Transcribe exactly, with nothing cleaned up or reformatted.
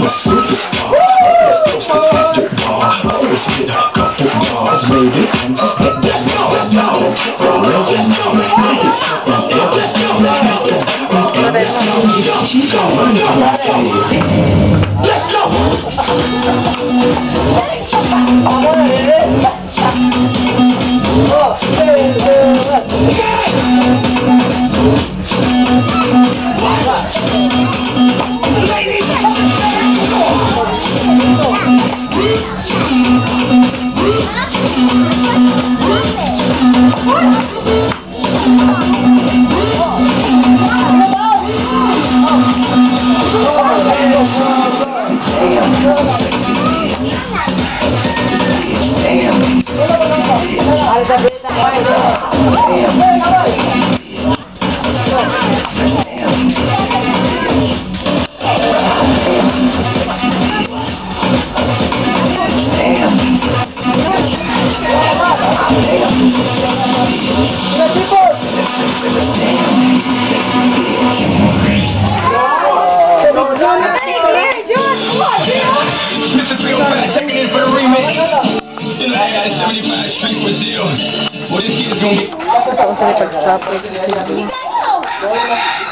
I'm a superstar. Let's toast it at the bar. Let's hit a couple bars, maybe. I'm just getting that now, now. The legendary, make it something else. Let's go, keep going on my day. Let's go! seventy-five Street Brazil. Well, this kid is gonna be.